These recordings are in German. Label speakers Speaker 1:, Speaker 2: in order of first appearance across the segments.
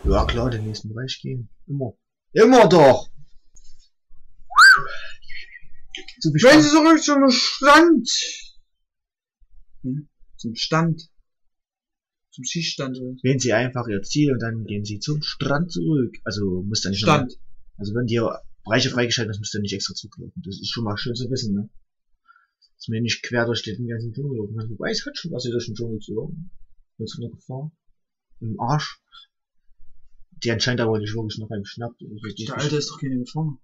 Speaker 1: Ja klar, den nächsten Bereich gehen. Immer. Immer doch!
Speaker 2: Wenn Sie zurück zum Stand! Hm? Zum Stand. Zum Schießstand.
Speaker 1: Wählen Sie einfach Ihr Ziel und dann gehen Sie zum Strand zurück. Also müsst ihr nicht
Speaker 2: Stand.
Speaker 1: Noch, also wenn die Bereiche freigeschaltet ist, müsst ihr nicht extra zurücklaufen. Das ist schon mal schön zu wissen, ne? Dass mir nicht quer durch den ganzen Dschungel laufen. Also, wobei es hat schon was, hier durch den Dschungel zu laufen. Mit so einer Gefahr. Im Arsch. Die anscheinend aber nicht wirklich noch einen schnappt.
Speaker 2: Der Alte ist doch keine Gefahr.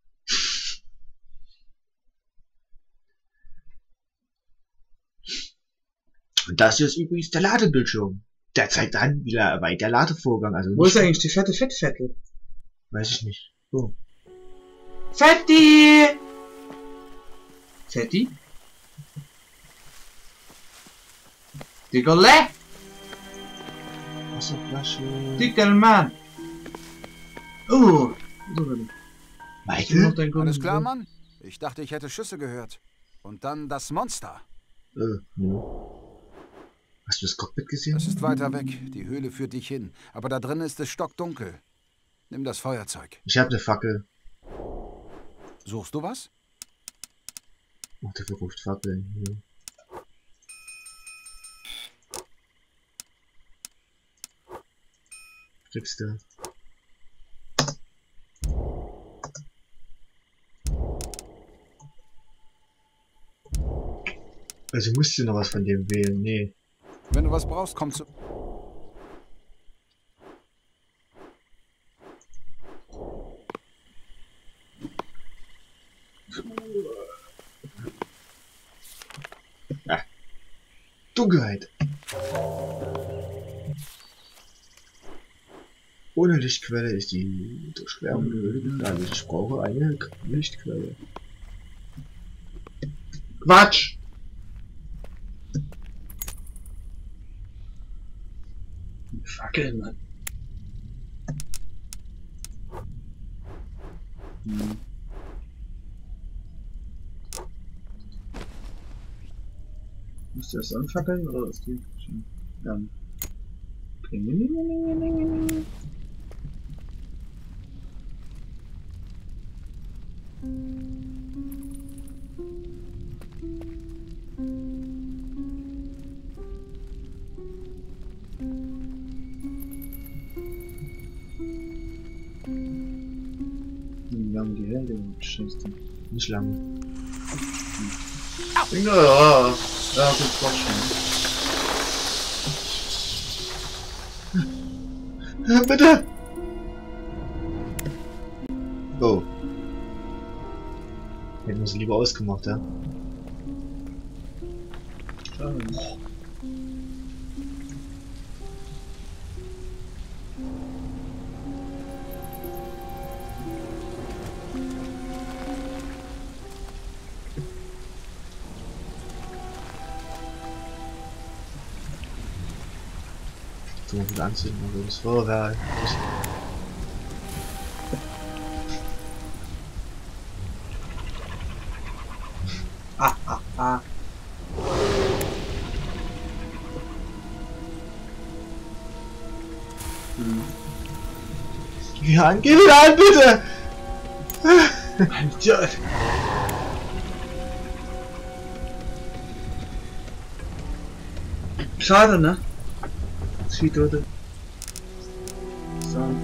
Speaker 1: Und das hier ist übrigens der Ladebildschirm. Der zeigt an, wie weit der Ladevorgang, also
Speaker 2: wo ist eigentlich die fette Fettfettel?
Speaker 1: weiß ich nicht. Oh.
Speaker 2: Fetti! Fetti? Diggerle!
Speaker 1: Wasserflasche.
Speaker 2: Dickermann! Oh!
Speaker 1: Michael?
Speaker 3: Alles klar, Mann? Ich dachte, ich hätte Schüsse gehört. Und dann das Monster.
Speaker 1: No. Hast du das Cockpit gesehen?
Speaker 3: Das ist weiter weg. Die Höhle führt dich hin. Aber da drin ist es stockdunkel. Nimm das Feuerzeug.
Speaker 1: Ich habe eine Fackel.
Speaker 3: Suchst du was?
Speaker 1: Ach, der verruft Fackeln. Hier. Kriegst du. Also musst du noch was von dem wählen? Nee.
Speaker 3: Wenn du was brauchst, komm zu...
Speaker 1: Ah. Dunkelheit. Ohne Lichtquelle ist die durchquerende Höhle gefährlich. Ich brauche eine Lichtquelle.
Speaker 2: Quatsch! Fackel, Mann. Muss das anfackeln oder ist die schon dann? Wie lange die Hände schießt?
Speaker 1: Nicht lange.
Speaker 2: Ja, ja, gut, quatschen.
Speaker 1: Bitte! Oh. Hätten wir es lieber ausgemacht, ja? So viel anzünden, also das Feuerwehr.
Speaker 2: Ah.
Speaker 1: Ja, geh wieder an, bitte!
Speaker 2: Alter. Schade, ne? Sweet oder? So.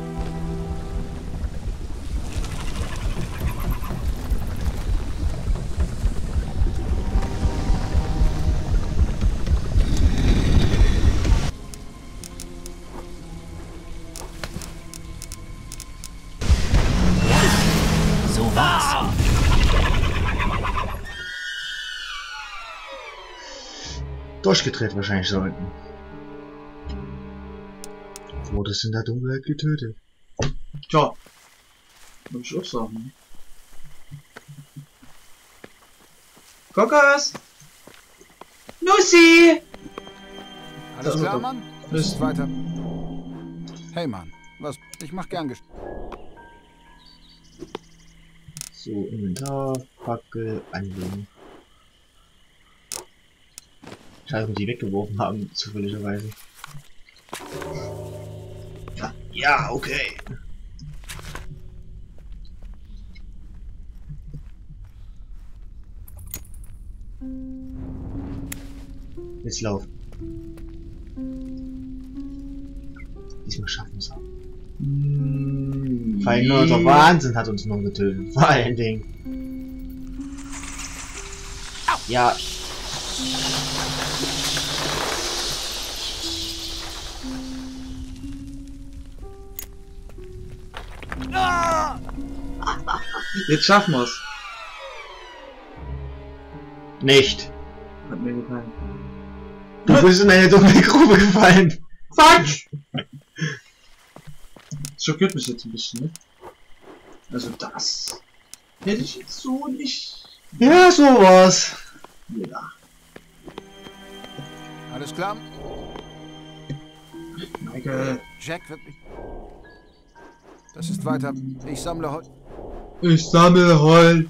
Speaker 4: So war's.
Speaker 1: Durchgedreht wahrscheinlich so unten. Wurde es in der Dunkelheit getötet.
Speaker 2: Tja. Muss ich auch sagen. Kokos! Nussi!
Speaker 3: Alles klar, Mann?
Speaker 2: Bis
Speaker 3: Ist weiter. Hey, Mann. Was? Ich mach gern
Speaker 1: So, Inventar, Fackel, anlegen. Schade, dass wir die weggeworfen haben, zufälligerweise. Ja, okay. Jetzt lauf. Diesmal schaffen wir es auch. Weil nur der Wahnsinn hat uns noch getötet. Vor allen Dingen. Ja.
Speaker 2: Jetzt schaffen wir's.
Speaker 1: Nicht.
Speaker 2: Hat mir gefallen.
Speaker 1: Du bist in eine dunkle Grube gefallen.
Speaker 2: Fuck! Das schockiert mich jetzt ein bisschen, ne? Also das hätte ich jetzt so nicht.
Speaker 1: Ja, sowas.
Speaker 2: Ja.
Speaker 3: Alles klar?
Speaker 2: Michael.
Speaker 3: Jack wird mich... Das ist weiter. Ich sammle heute...
Speaker 2: Ich sammle Holz.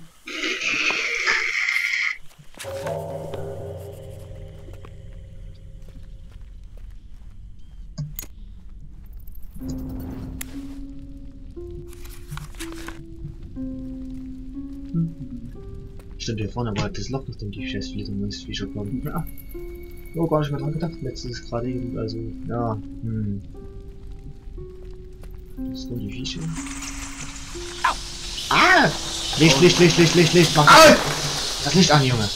Speaker 1: Stimmt, hier vorne war das Loch, nachdem die scheiß Viecher kommen. Ja. Oh, gar nicht mehr dran gedacht. Letztes gerade eben, also, ja. Das sind die Viecher. Ah! Licht, mach das Licht an, Junge.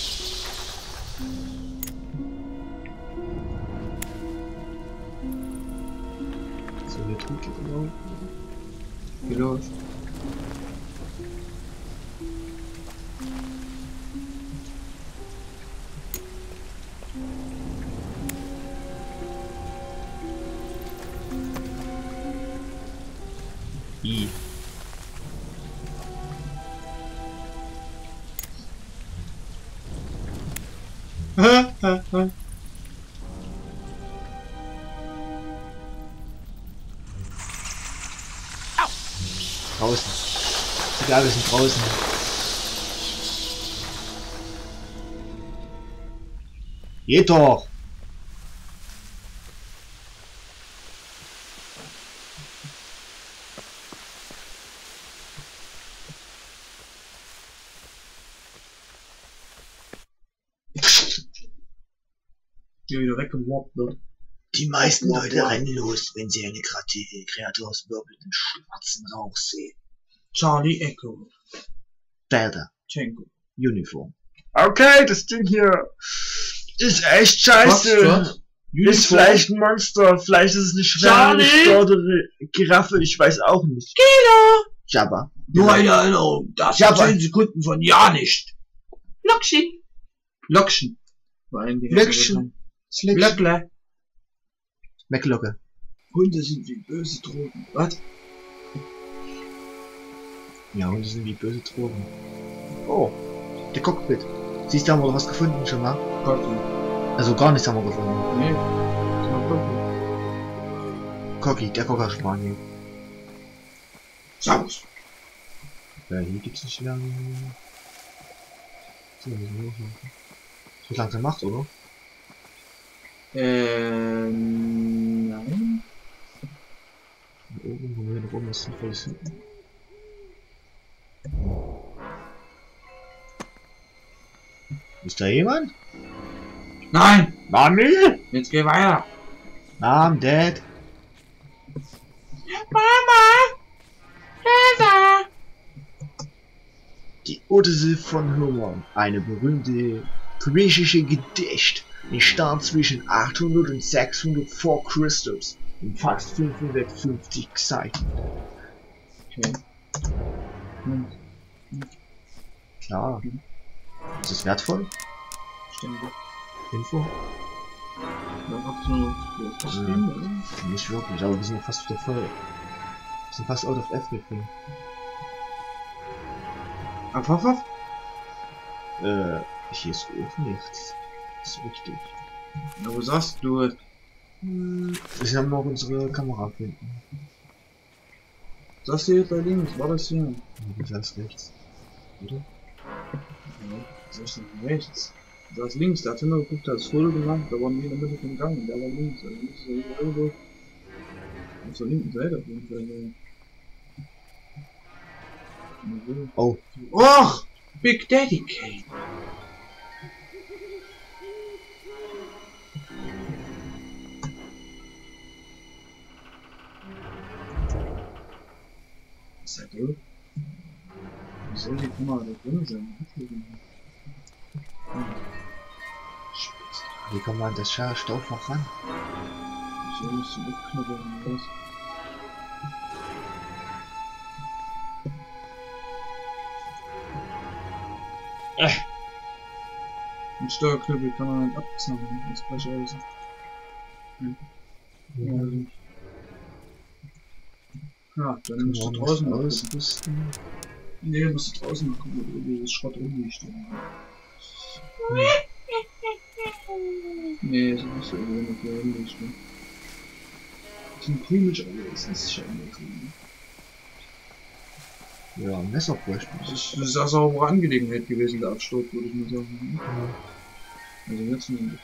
Speaker 1: So, hier tut genau.
Speaker 2: Geh los.
Speaker 1: I. Draußen. Egal, wir sind draußen. Geht doch!
Speaker 2: Die wieder weggemobbt wird.
Speaker 1: Die meisten Leute rennen los, wenn sie eine Kreatur aus wirbelndem schwarzen Rauch sehen.
Speaker 2: Charlie Echo.
Speaker 1: Delta.
Speaker 2: Tango.
Speaker 1: Uniform. Okay, das Ding hier ist echt scheiße.
Speaker 2: Was?
Speaker 1: Ist vielleicht ein Monster, vielleicht ist es eine schwere, gestörte Giraffe, ich weiß auch nicht.
Speaker 2: Kilo!
Speaker 1: Jabba.
Speaker 2: Nur eine Erinnerung, das sind 10 Sekunden von ja nicht. Lokschen. Lokschen. Vor allen Dingen.
Speaker 1: Löckchen.
Speaker 2: Löckle.
Speaker 1: McLocke.
Speaker 2: Hunde sind wie böse Drogen. Was?
Speaker 1: Ja, Hunde sind wie böse Drogen. Oh, der Cockpit. Siehst du, haben wir was gefunden schon mal?
Speaker 2: Cocky.
Speaker 1: Also gar nichts haben wir gefunden.
Speaker 2: Nee. Das war Cocky.
Speaker 1: Cocky, der Cocker Spaniel.
Speaker 2: Servus.
Speaker 1: Ja, hier gibt's nicht lange. So, wir müssen hochmachen. Das wird langsam macht, oder?
Speaker 2: Nein.
Speaker 1: Hier oben, wo wir nach oben was Sinnvolles finden. Ist da jemand?
Speaker 2: Nein!
Speaker 1: Mami?
Speaker 2: Jetzt geh weiter.
Speaker 1: Mom, Dad.
Speaker 2: Mama! Dada!
Speaker 1: Die Odyssee von Homer, eine berühmte griechische Gedicht, entstand zwischen 800 und 600 vor Christus, in fast 550 Seiten.
Speaker 2: Okay.
Speaker 1: Klar. Ist das wertvoll?
Speaker 2: Stimmt.
Speaker 1: Info?
Speaker 2: Noch 800.
Speaker 1: Nicht wirklich, aber wir sind ja fast wieder voll. Wir sind fast out of everything.
Speaker 2: Auf?
Speaker 1: Hier ist auch nichts. Das ist richtig.
Speaker 2: Na, wo sagst du?
Speaker 1: Wir haben noch unsere Kamera finden.
Speaker 2: Sagst du jetzt da links? War das hier?
Speaker 1: Das heißt rechts. Oder?
Speaker 2: Ja, das ist nicht rechts. Da ist links, da hat Himmel geguckt, da ist Foto gemacht, da waren wir in der Mitte vom Gang, und der war links, also links ist ja irgendwo. zur linken Seite auf jeden Fall.
Speaker 1: Oh.
Speaker 2: Och! Big Daddy Kane! Ist er doof? Wie soll die Kamera da drin sein?
Speaker 1: Wie kommt man an das Staufach ran?
Speaker 2: So muss die Luftknolle raus. Den Steuerknüppel kann man halt abzahlen, das gleich alles. Ja, dann musst du draußen ausrüsten. Ne, musst du draußen mal gucken, ob irgendwie das Schrott rumliegt. Nee, das ist so irgendwie noch hier rumliegt. Das sind komisch alles, das ist schon irgendwie.
Speaker 1: Ja, ein Messer bräuchte ich.
Speaker 2: Das ist eine saubere Angelegenheit gewesen, der Absturz, würde ich mal sagen. Ja. Also jetzt nicht.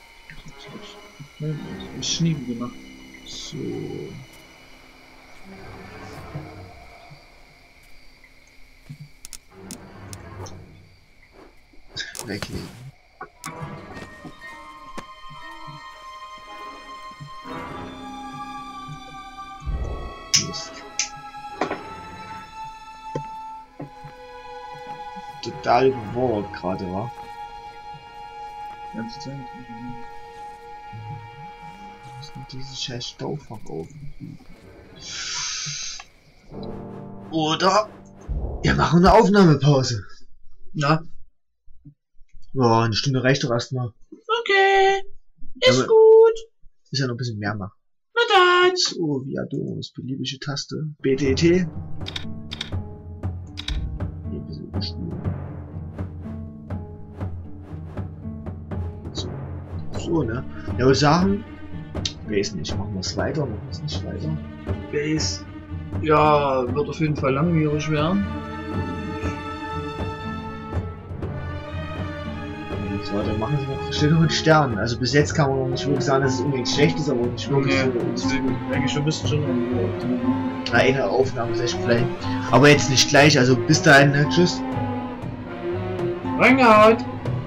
Speaker 2: Das ist Schnieben gemacht. So.
Speaker 1: Weglegen. Mist. Total überfordert gerade, war.
Speaker 2: Die ganze Zeit.
Speaker 1: Was ist denn dieses scheiß Staufach auf? Oder wir machen eine Aufnahmepause.
Speaker 2: Na?
Speaker 1: Ja, eine Stunde reicht doch erstmal.
Speaker 2: Okay. Ist
Speaker 1: Aber
Speaker 2: gut.
Speaker 1: ist ja noch ein bisschen mehr machen.
Speaker 2: Na dann.
Speaker 1: So, via Domus, beliebige Taste. BTT. Ein bisschen überspielen. So, ne? Ja, würde sagen, weiß nicht, machen wir es weiter, machen wir es nicht weiter.
Speaker 2: Base. Ja, wird auf jeden Fall langwierig werden.
Speaker 1: So, dann machen sie noch, steht noch mit Sternen. Also bis jetzt kann man noch nicht wirklich sagen, dass es unbedingt schlecht ist, aber nicht wirklich so.
Speaker 2: Deswegen denke ich, wir müssen schon
Speaker 1: eine Aufnahme ist echt vielleicht. Aber jetzt nicht gleich, also bis dahin, ne? Tschüss.
Speaker 2: reingehauen.